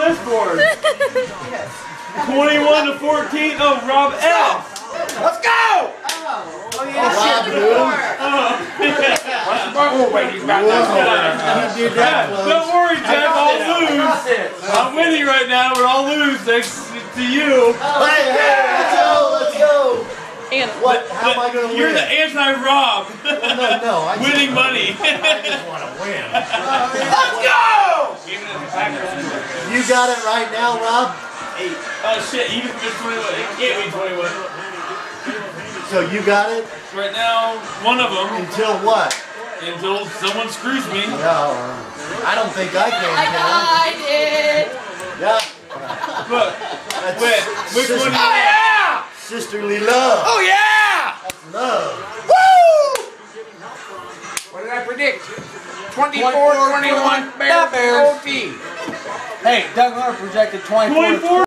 this board? 21 to 14. Oh, Rob F. Let's go! Oh yeah, Oh, wait, he's about that. Don't worry, Jeff. I'll lose. I'm winning right now, but I'll lose thanks to you. let's go. And What? How am I going to win? You're the anti-Rob. No. Winning money. I just want to win. Let's go! You got it right now, Rob. Oh shit! Even if it's 21, it can't be 21. So you got it Right now, one of them. until what? Until someone screws me. No, I don't think I can. I did. Yeah. Look. That's Wait, which one? Oh, yeah! sisterly love. Oh, yeah! Love. Woo! What did I predict? 24-21 Bears. Hey, Doug Hunter projected 24. 24.